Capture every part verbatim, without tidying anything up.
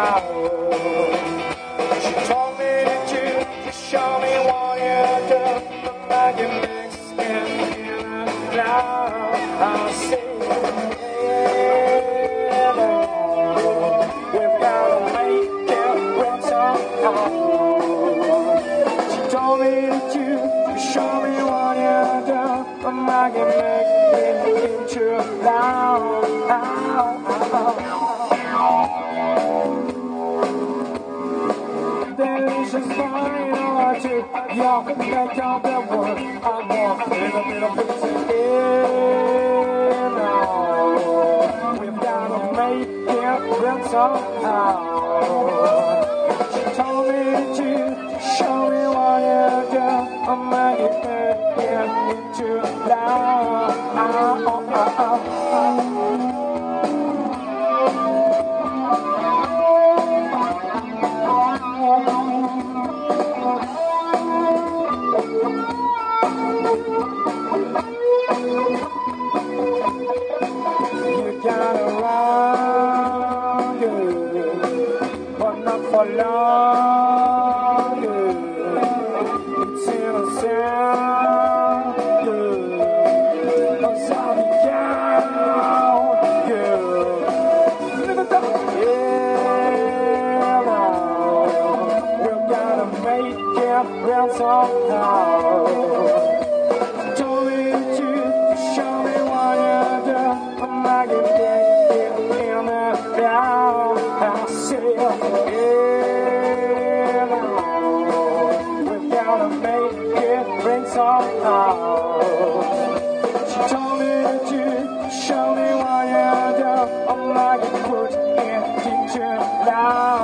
She told me that you to show me what you do, but like a mix in a cloud. I'll see, yeah, we've gotta make it work somehow. She told me that you to show me what you do, but like a mix in a cloud. Delicious fine or two, y'all can make all the work. I want a little bit of pieces in now. We've gotta make it real somehow. She told me that you show me what you do, I'm making it into love. You gotta run, yeah, but not for long, yeah. It's innocent, yeah. I'm sorry, yeah, yeah. Live it up, yeah, now. We're gonna make it real somehow. Told me that you show me what you do, I'm not gonna get it in there now. I say, yeah, now. We've gotta make it ring somehow. She told me that you show me what you do, I'm not gonna put it into now.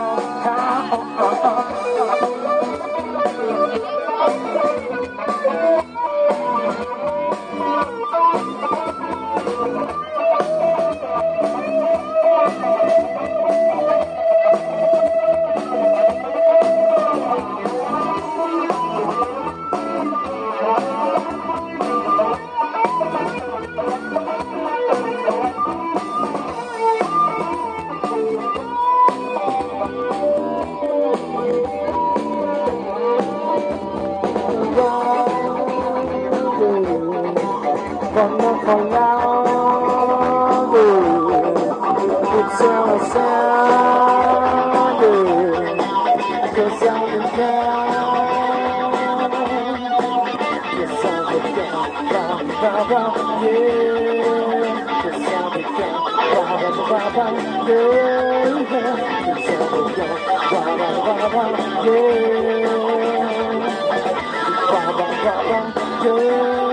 But not for long, yeah. It's all a sound, yeah. Cause I'm the down. Yes, I'm the down, down, down, down, yeah. Yes, I'm the down, down, down, down, yeah. Yes, I'm the down, down, down, down, yeah. Down, down, down, yeah.